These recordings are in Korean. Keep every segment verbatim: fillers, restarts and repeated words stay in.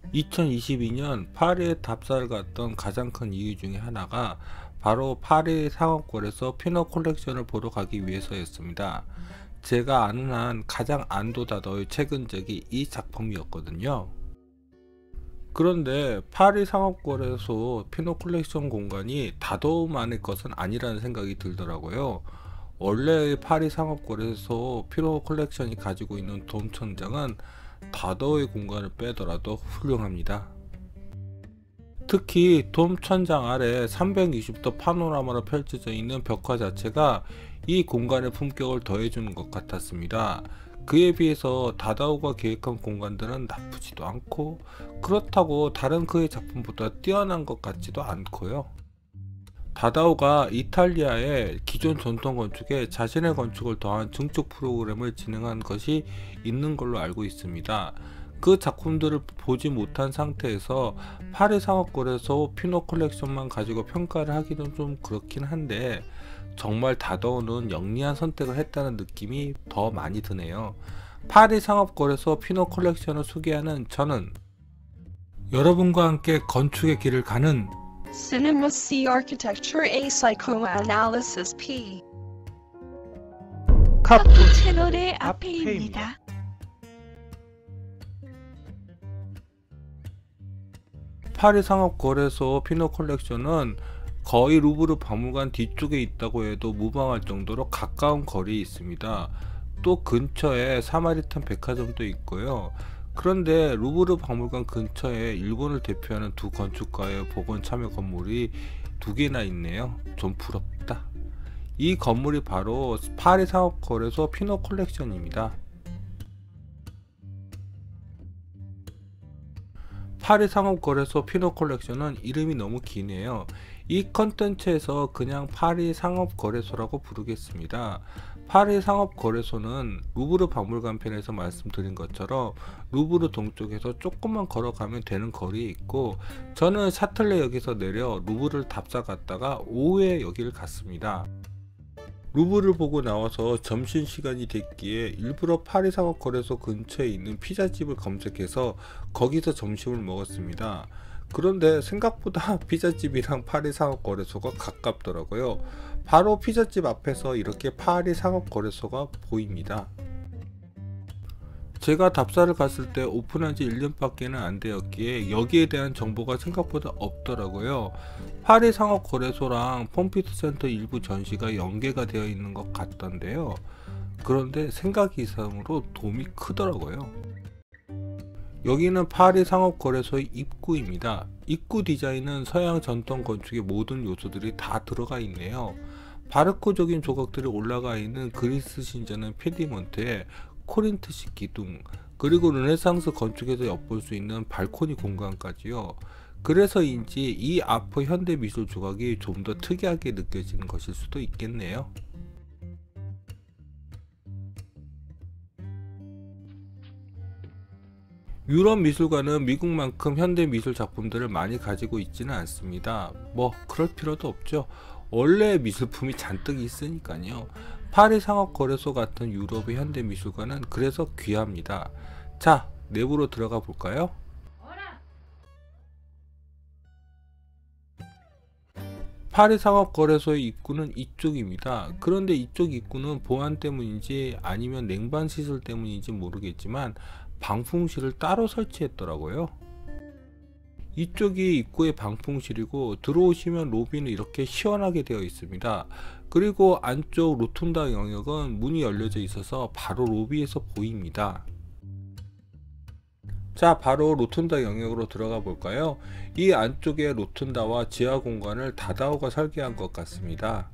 이천이십이 년 파리에 답사를 갔던 가장 큰 이유 중에 하나가 바로 파리 상업골에서 피너 콜렉션을 보러 가기 위해서였습니다. 제가 아는 한 가장 안도 다더의 최근작이 이 작품이었거든요. 그런데 파리 상업골에서 피너 콜렉션 공간이 다더우만의 것은 아니라는 생각이 들더라고요. 원래의 파리 상업골에서 피너 콜렉션이 가지고 있는 돔 천장은 다더의 공간을 빼더라도 훌륭합니다. 특히 돔 천장 아래 삼백육십 도 파노라마로 펼쳐져 있는 벽화 자체가 이 공간의 품격을 더해주는 것 같았습니다. 그에 비해서 다다오가 계획한 공간들은 나쁘지도 않고 그렇다고 다른 그의 작품보다 뛰어난 것 같지도 않고요. 다다오가 이탈리아의 기존 전통 건축에 자신의 건축을 더한 증축 프로그램을 진행한 것이 있는 걸로 알고 있습니다. 그 작품들을 보지 못한 상태에서 파리 상업골에서 피너 콜렉션만 가지고 평가를 하기는 좀 그렇긴 한데 정말 다다오는 영리한 선택을 했다는 느낌이 더 많이 드네요. 파리 상업골에서 피너 콜렉션을 소개하는 저는 여러분과 함께 건축의 길을 가는 Cinema C Architecture A Psychoanalysis P 카푸 채널의 앞에입니다. 파리 상업거래소 피너 콜렉션은 거의 루브르 박물관 뒤쪽에 있다고 해도 무방할 정도로 가까운 거리에 있습니다. 또 근처에 사마리탄 백화점도 있고요. 그런데 루브르 박물관 근처에 일본을 대표하는 두 건축가의 복원 참여 건물이 두 개나 있네요. 좀 부럽다. 이 건물이 바로 파리 상업거래소 피너 콜렉션입니다. 파리 상업거래소 피너 콜렉션은 이름이 너무 기네요. 이 컨텐츠에서 그냥 파리 상업거래소라고 부르겠습니다. 파리 상업거래소는 루브르 박물관 편에서 말씀드린 것처럼 루브르 동쪽에서 조금만 걸어가면 되는 거리에 있고, 저는 샤틀레역에서 내려 루브르를 답사 갔다가 오후에 여기를 갔습니다. 루브르를 보고 나와서 점심시간이 됐기에 일부러 파리 상업거래소 근처에 있는 피자집을 검색해서 거기서 점심을 먹었습니다. 그런데 생각보다 피자집이랑 파리 상업거래소가 가깝더라고요. 바로 피자집 앞에서 이렇게 파리 상업거래소가 보입니다. 제가 답사를 갔을 때 오픈한 지 일 년밖에는 안 되었기에 여기에 대한 정보가 생각보다 없더라고요. 파리 상업거래소랑 폼피두 센터 일부 전시가 연계가 되어 있는 것 같던데요. 그런데 생각 이상으로 돔이 크더라고요. 여기는 파리 상업거래소의 입구입니다. 입구 디자인은 서양 전통 건축의 모든 요소들이 다 들어가 있네요. 바르코적인 조각들이 올라가 있는 그리스 신전의 페디먼트에 코린트식 기둥, 그리고 르네상스 건축에서 엿볼 수 있는 발코니 공간까지요. 그래서인지 이 아포 현대 미술 조각이 좀 더 특이하게 느껴지는 것일 수도 있겠네요. 유럽 미술관은 미국만큼 현대 미술 작품들을 많이 가지고 있지는 않습니다. 뭐 그럴 필요도 없죠. 원래 미술품이 잔뜩 있으니까요. 파리 상업거래소 같은 유럽의 현대 미술관은 그래서 귀합니다. 자, 내부로 들어가 볼까요? 파리 상업거래소의 입구는 이쪽입니다. 그런데 이쪽 입구는 보안 때문인지 아니면 냉방 시설 때문인지 모르겠지만 방풍실을 따로 설치했더라고요. 이쪽이 입구의 방풍실이고 들어오시면 로비는 이렇게 시원하게 되어 있습니다. 그리고 안쪽 로툰다 영역은 문이 열려져 있어서 바로 로비에서 보입니다. 자, 바로 로툰다 영역으로 들어가 볼까요? 이 안쪽에 로툰다와 지하 공간을 다다오가 설계한 것 같습니다.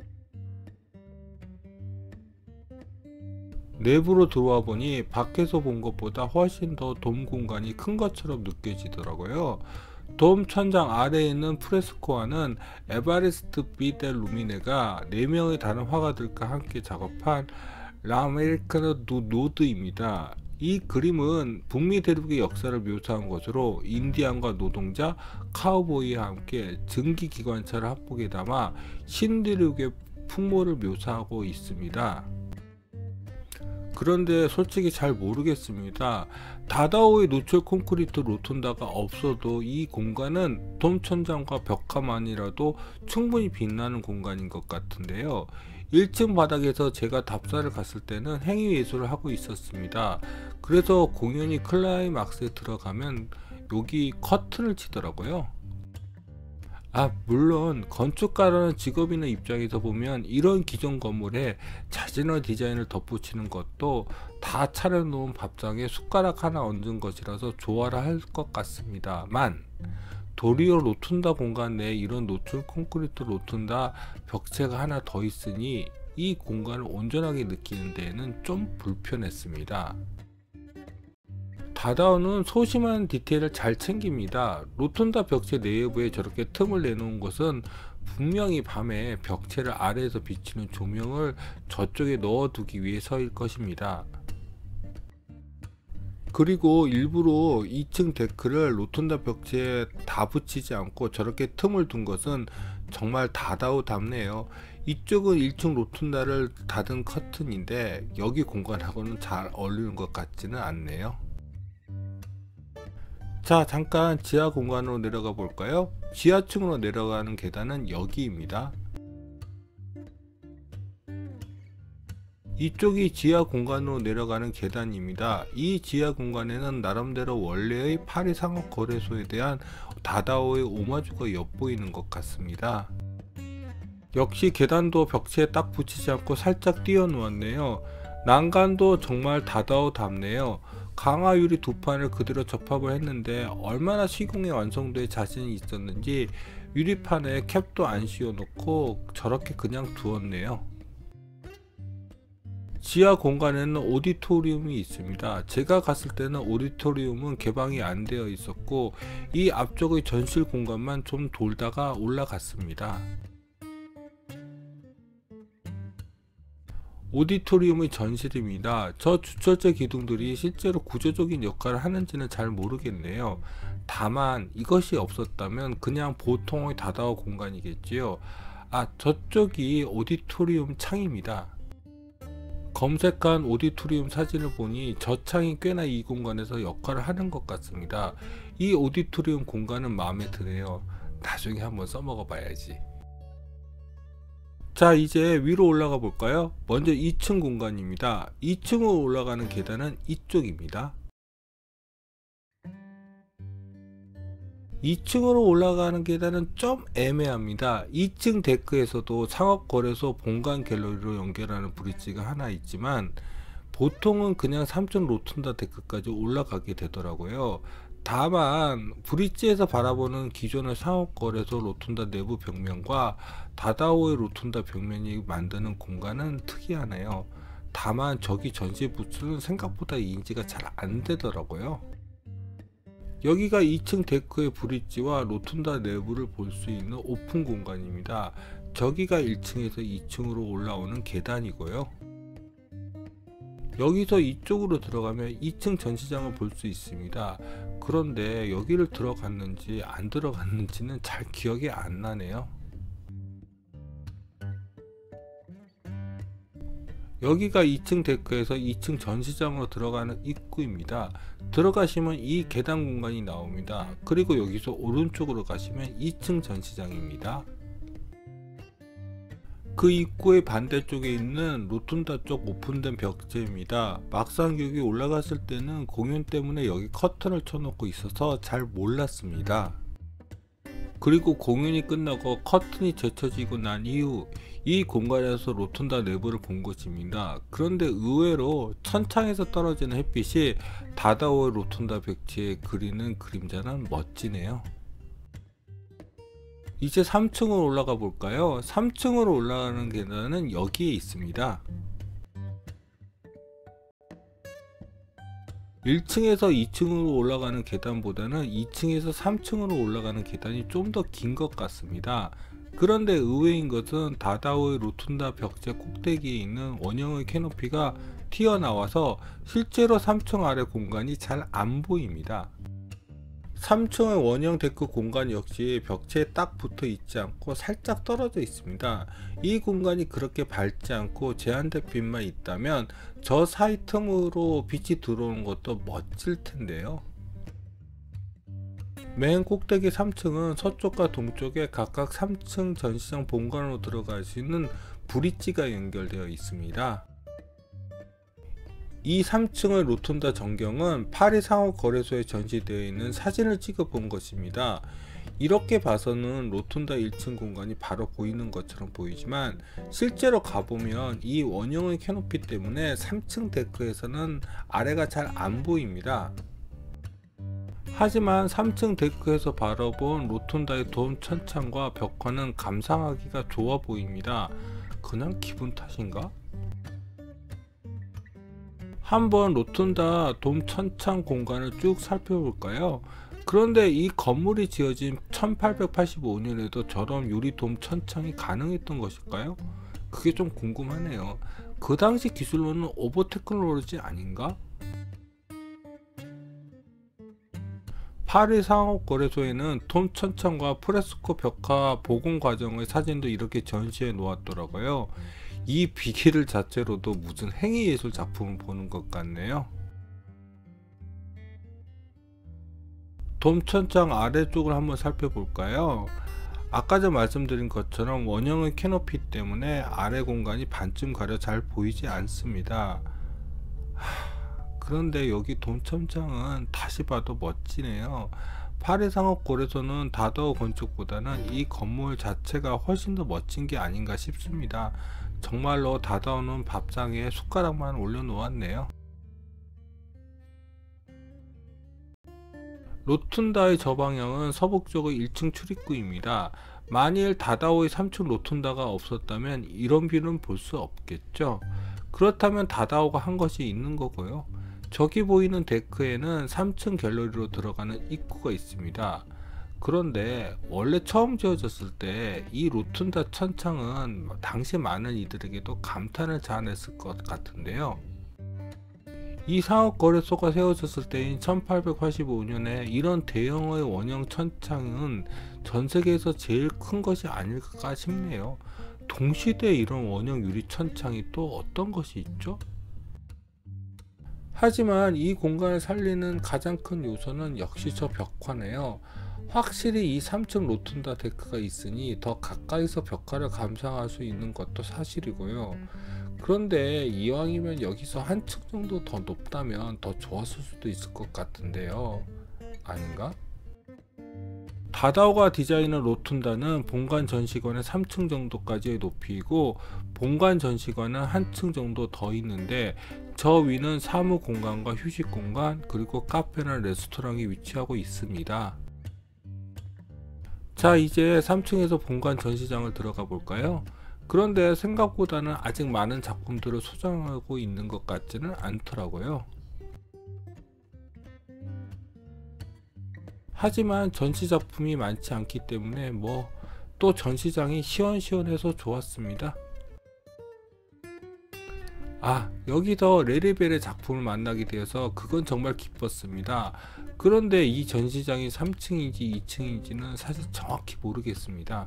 내부로 들어와 보니 밖에서 본 것보다 훨씬 더 돔 공간이 큰 것처럼 느껴지더라고요. 돔 천장 아래에 있는 프레스코화는 에바리스트 비 델 루미네가 네 명의 다른 화가들과 함께 작업한 라메리카노 두 노드입니다. 이 그림은 북미 대륙의 역사를 묘사한 것으로 인디안과 노동자, 카우보이와 함께 증기 기관차를 합복에 담아 신대륙의 풍모를 묘사하고 있습니다. 그런데 솔직히 잘 모르겠습니다. 다다오의 노출 콘크리트 로톤다가 없어도 이 공간은 돔 천장과 벽화만이라도 충분히 빛나는 공간인 것 같은데요. 일 층 바닥에서 제가 답사를 갔을 때는 행위예술을 하고 있었습니다. 그래서 공연이 클라이막스에 들어가면 여기 커튼을 치더라고요. 아, 물론 건축가라는 직업인의 입장에서 보면 이런 기존 건물에 자진한 디자인을 덧붙이는 것도 다 차려놓은 밥상에 숟가락 하나 얹은 것이라서 좋아라 할 것 같습니다만, 도리어 로툰다 공간 내에 이런 노출 콘크리트 로툰다 벽체가 하나 더 있으니 이 공간을 온전하게 느끼는 데에는 좀 불편했습니다. 다다오는 소심한 디테일을 잘 챙깁니다. 로톤다 벽체 내부에 저렇게 틈을 내놓은 것은 분명히 밤에 벽체를 아래에서 비치는 조명을 저쪽에 넣어두기 위해서일 것입니다. 그리고 일부러 이 층 데크를 로톤다 벽체에 다 붙이지 않고 저렇게 틈을 둔 것은 정말 다다오답네요. 이쪽은 일 층 로톤다를 닫은 커튼인데 여기 공간하고는 잘 어울리는 것 같지는 않네요. 자, 잠깐 지하 공간으로 내려가 볼까요? 지하층으로 내려가는 계단은 여기입니다. 이쪽이 지하 공간으로 내려가는 계단입니다. 이 지하 공간에는 나름대로 원래의 파리 상업 거래소에 대한 다다오의 오마주가 엿보이는 것 같습니다. 역시 계단도 벽체에 딱 붙이지 않고 살짝 띄워 놓았네요. 난간도 정말 다다오답네요. 강화 유리 두 판을 그대로 접합을 했는데 얼마나 시공에 완성도에 자신이 있었는지 유리판에 캡도 안 씌워 놓고 저렇게 그냥 두었네요. 지하 공간에는 오디토리움이 있습니다. 제가 갔을 때는 오디토리움은 개방이 안 되어 있었고 이 앞쪽의 전실 공간만 좀 돌다가 올라갔습니다. 오디토리움의 전실입니다. 저 주철제 기둥들이 실제로 구조적인 역할을 하는지는 잘 모르겠네요. 다만 이것이 없었다면 그냥 보통의 다다오 공간이겠지요. 아, 저쪽이 오디토리움 창입니다. 검색한 오디토리움 사진을 보니 저 창이 꽤나 이 공간에서 역할을 하는 것 같습니다. 이 오디토리움 공간은 마음에 드네요. 나중에 한번 써먹어 봐야지. 자, 이제 위로 올라가 볼까요? 먼저 이 층 공간입니다. 이 층으로 올라가는 계단은 이쪽입니다. 이 층으로 올라가는 계단은 좀 애매합니다. 이 층 데크에서도 상업거래소 본관 갤러리로 연결하는 브릿지가 하나 있지만 보통은 그냥 삼 층 로툰다 데크까지 올라가게 되더라고요. 다만 브릿지에서 바라보는 기존의 상업거래소 로툰다 내부 벽면과 다다오의 로툰다 벽면이 만드는 공간은 특이하네요. 다만 저기 전시 부스는 생각보다 인지가 잘 안되더라고요. 여기가 이 층 데크의 브릿지와 로툰다 내부를 볼 수 있는 오픈 공간입니다. 저기가 일 층에서 이 층으로 올라오는 계단이고요. 여기서 이쪽으로 들어가면 이 층 전시장을 볼 수 있습니다. 그런데 여기를 들어갔는지 안 들어갔는지는 잘 기억이 안 나네요. 여기가 이 층 데크에서 이 층 전시장으로 들어가는 입구입니다. 들어가시면 이 계단 공간이 나옵니다. 그리고 여기서 오른쪽으로 가시면 이 층 전시장입니다. 그 입구의 반대쪽에 있는 로툰다 쪽 오픈된 벽체입니다. 막상 여기 올라갔을 때는 공연 때문에 여기 커튼을 쳐놓고 있어서 잘 몰랐습니다. 그리고 공연이 끝나고 커튼이 제쳐지고 난 이후 이 공간에서 로툰다 내부를 본 것입니다. 그런데 의외로 천창에서 떨어지는 햇빛이 다다오의 로툰다 벽체에 그리는 그림자는 멋지네요. 이제 삼 층으로 올라가 볼까요? 삼 층으로 올라가는 계단은 여기에 있습니다. 일 층에서 이 층으로 올라가는 계단보다는 이 층에서 삼 층으로 올라가는 계단이 좀 더 긴 것 같습니다. 그런데 의외인 것은 다다오의 로툰다 벽체 꼭대기에 있는 원형의 캐노피가 튀어나와서 실제로 삼 층 아래 공간이 잘 안 보입니다. 삼 층의 원형 데크 공간 역시 벽체에 딱 붙어 있지 않고 살짝 떨어져 있습니다. 이 공간이 그렇게 밝지 않고 제한된 빛만 있다면 저 사이 틈으로 빛이 들어오는 것도 멋질 텐데요. 맨 꼭대기 삼 층은 서쪽과 동쪽에 각각 삼 층 전시장 본관으로 들어갈 수 있는 브릿지가 연결되어 있습니다. 이 삼 층의 로톤다 전경은 파리 상업거래소에 전시되어 있는 사진을 찍어 본 것입니다. 이렇게 봐서는 로톤다 일 층 공간이 바로 보이는 것처럼 보이지만 실제로 가보면 이 원형의 캐노피 때문에 삼 층 데크에서는 아래가 잘 안 보입니다. 하지만 삼 층 데크에서 바라본 로톤다의 돔 천창과 벽화는 감상하기가 좋아 보입니다. 그냥 기분 탓인가? 한번 로톤다 돔 천창 공간을 쭉 살펴볼까요? 그런데 이 건물이 지어진 천팔백팔십오 년에도 저런 유리 돔 천창이 가능했던 것일까요? 그게 좀 궁금하네요. 그 당시 기술로는 오버 테크놀로지 아닌가? 파리 상업거래소에는 돔 천창과 프레스코 벽화 복원 과정의 사진도 이렇게 전시해 놓았더라고요. 이 비계를 자체로도 무슨 행위예술 작품을 보는 것 같네요. 돔 천창 아래쪽을 한번 살펴볼까요? 아까 전 말씀드린 것처럼 원형의 캐노피 때문에 아래 공간이 반쯤 가려 잘 보이지 않습니다. 하... 그런데 여기 돔 천창은 다시 봐도 멋지네요. 파리 상업거래소는 다다오 건축보다는 이 건물 자체가 훨씬 더 멋진 게 아닌가 싶습니다. 정말로 다다오는 밥상에 숟가락만 올려 놓았네요. 로툰다의 저 방향은 서북쪽의 일 층 출입구입니다. 만일 다다오의 삼 층 로툰다가 없었다면 이런 뷰는 볼 수 없겠죠. 그렇다면 다다오가 한 것이 있는 거고요. 저기 보이는 데크에는 삼 층 갤러리로 들어가는 입구가 있습니다. 그런데 원래 처음 지어졌을 때 이 로툰다 천창은 당시 많은 이들에게도 감탄을 자아냈을 것 같은데요. 이 상업거래소가 세워졌을 때인 천팔백팔십오 년에 이런 대형의 원형 천창은 전 세계에서 제일 큰 것이 아닐까 싶네요. 동시대에 이런 원형 유리 천창이 또 어떤 것이 있죠? 하지만 이 공간을 살리는 가장 큰 요소는 역시 저 벽화네요. 확실히 이 삼 층 로툰다 데크가 있으니 더 가까이서 벽화를 감상할 수 있는 것도 사실이고요. 그런데 이왕이면 여기서 한 층 정도 더 높다면 더 좋았을 수도 있을 것 같은데요. 아닌가? 다다오가 디자인한 로툰다는 본관 전시관의 삼 층 정도까지의 높이이고 본관 전시관은 한 층 정도 더 있는데 저 위는 사무 공간과 휴식 공간 그리고 카페나 레스토랑이 위치하고 있습니다. 자, 이제 삼 층에서 본관 전시장을 들어가 볼까요? 그런데 생각보다는 아직 많은 작품들을 소장하고 있는 것 같지는 않더라고요. 하지만 전시작품이 많지 않기 때문에 뭐 또 전시장이 시원시원해서 좋았습니다. 아, 여기서 레리벨의 작품을 만나게 되어서 그건 정말 기뻤습니다. 그런데 이 전시장이 삼 층인지 이 층인지는 사실 정확히 모르겠습니다.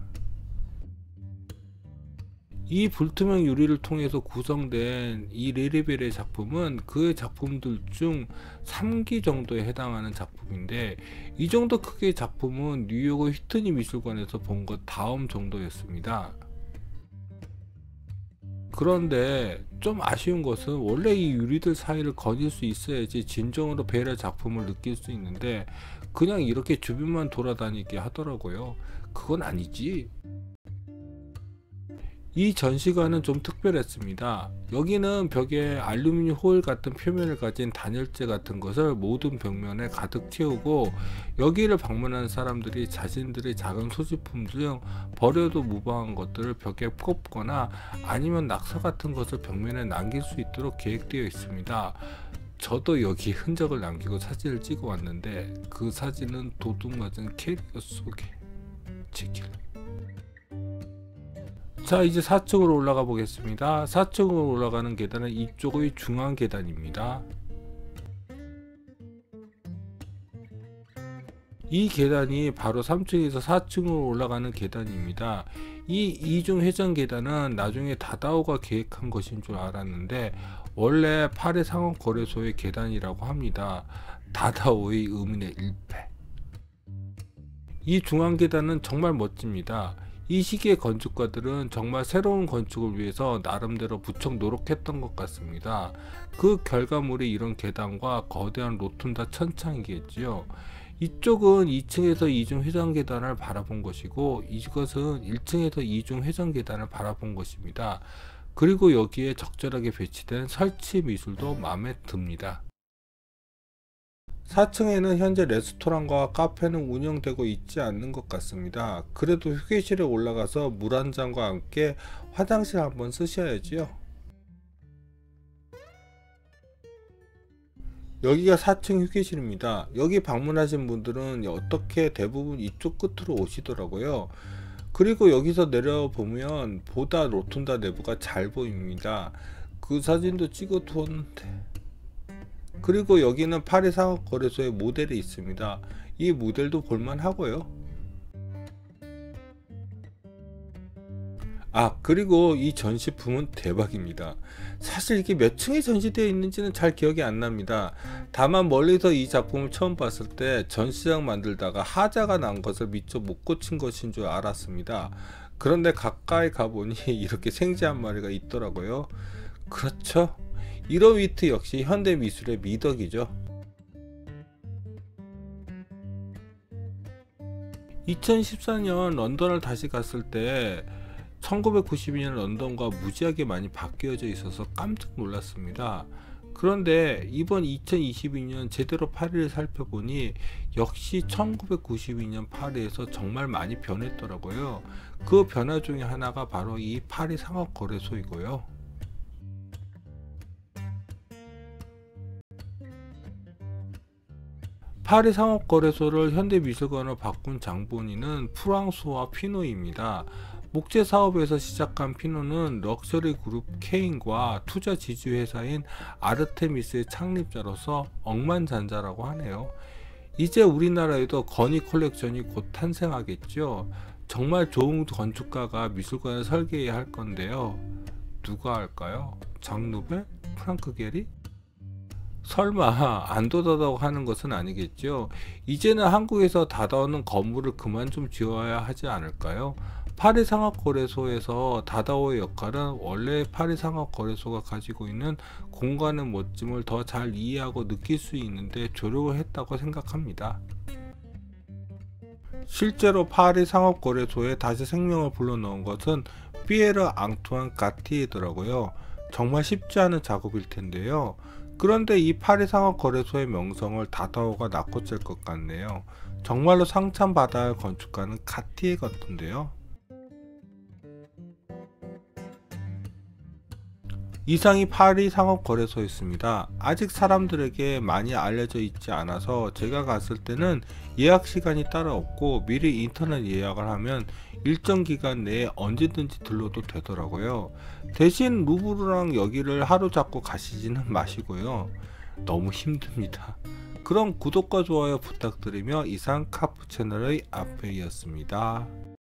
이 불투명 유리를 통해서 구성된 이 레리벨의 작품은 그의 작품들 중 삼 기 정도에 해당하는 작품인데 이 정도 크기의 작품은 뉴욕의 휘트니 미술관에서 본 것 다음 정도였습니다. 그런데 좀 아쉬운 것은 원래 이 유리들 사이를 거닐 수 있어야지 진정으로 벨의 작품을 느낄 수 있는데 그냥 이렇게 주변만 돌아다니게 하더라고요. 그건 아니지. 이 전시관은 좀 특별했습니다. 여기는 벽에 알루미늄 호일 같은 표면을 가진 단열재 같은 것을 모든 벽면에 가득 채우고 여기를 방문하는 사람들이 자신들의 작은 소지품 중 버려도 무방한 것들을 벽에 꼽거나 아니면 낙서 같은 것을 벽면에 남길 수 있도록 계획되어 있습니다. 저도 여기 흔적을 남기고 사진을 찍어 왔는데 그 사진은 도둑맞은 캐리어 속에 찍힐. 자, 이제 사 층으로 올라가 보겠습니다. 사 층으로 올라가는 계단은 이쪽의 중앙 계단입니다. 이 계단이 바로 삼 층에서 사 층으로 올라가는 계단입니다. 이 이중 회전 계단은 나중에 다다오가 계획한 것인 줄 알았는데 원래 팔 회 상업 거래소의 계단이라고 합니다. 다다오의 의문의 일패. 이 중앙 계단은 정말 멋집니다. 이 시기의 건축가들은 정말 새로운 건축을 위해서 나름대로 무척 노력했던 것 같습니다. 그 결과물이 이런 계단과 거대한 로툰다 천창이겠지요. 이쪽은 이 층에서 이중 회전 계단을 바라본 것이고 이것은 일 층에서 이중 회전 계단을 바라본 것입니다. 그리고 여기에 적절하게 배치된 설치 미술도 마음에 듭니다. 사 층에는 현재 레스토랑과 카페는 운영되고 있지 않는 것 같습니다. 그래도 휴게실에 올라가서 물 한 잔과 함께 화장실 한번 쓰셔야지요. 여기가 사 층 휴게실입니다. 여기 방문하신 분들은 어떻게 대부분 이쪽 끝으로 오시더라고요. 그리고 여기서 내려보면 보다 로툰다 내부가 잘 보입니다. 그 사진도 찍어 두었는데. 그리고 여기는 팔 회 상업거래소의 모델이 있습니다. 이 모델도 볼만하고요. 아, 그리고 이 전시품은 대박입니다. 사실 이게 몇 층에 전시되어 있는지는 잘 기억이 안 납니다. 다만 멀리서 이 작품을 처음 봤을 때 전시장 만들다가 하자가 난 것을 미처 못 고친 것인 줄 알았습니다. 그런데 가까이 가보니 이렇게 생쥐 한 마리가 있더라고요. 그렇죠, 이러위트 역시 현대미술의 미덕이죠. 이천십사 년 런던을 다시 갔을 때 천구백구십이 년 런던과 무지하게 많이 바뀌어져 있어서 깜짝 놀랐습니다. 그런데 이번 이천이십이 년 제대로 파리를 살펴보니 역시 천구백구십이 년 파리에서 정말 많이 변했더라고요. 그 변화 중에 하나가 바로 이 파리 상업거래소이고요. 파리 상업거래소를 현대미술관으로 바꾼 장본인은 프랑수와 피노입니다. 목재 사업에서 시작한 피노는 럭셔리 그룹 케인과 투자 지주 회사인 아르테미스의 창립자로서 억만장자라고 하네요. 이제 우리나라에도 건희 컬렉션이 곧 탄생하겠죠. 정말 좋은 건축가가 미술관을 설계해야 할 건데요. 누가 할까요? 장누벨? 프랑크 게리? 설마 안 돋아다고 하는 것은 아니겠죠. 이제는 한국에서 다다오는 건물을 그만 좀 지어야 하지 않을까요? 파리 상업거래소에서 다다오의 역할은 원래 파리 상업거래소가 가지고 있는 공간의 멋짐을 더 잘 이해하고 느낄 수 있는데 조력을 했다고 생각합니다. 실제로 파리 상업거래소에 다시 생명을 불러넣은 것은 피에르 앙투안 가티에더라고요. 정말 쉽지 않은 작업일 텐데요. 그런데 이 파리 상업거래소의 명성을 다다오가 낚아챌 것 같네요. 정말로 상찬받아야 할 건축가는 가티에 같은데요. 이상이 파리 상업거래소였습니다. 아직 사람들에게 많이 알려져 있지 않아서 제가 갔을 때는 예약 시간이 따로 없고 미리 인터넷 예약을 하면 일정 기간 내에 언제든지 들러도 되더라고요. 대신 루브르랑 여기를 하루 잡고 가시지는 마시고요. 너무 힘듭니다. 그럼 구독과 좋아요 부탁드리며 이상 카프 채널의 아페이였습니다.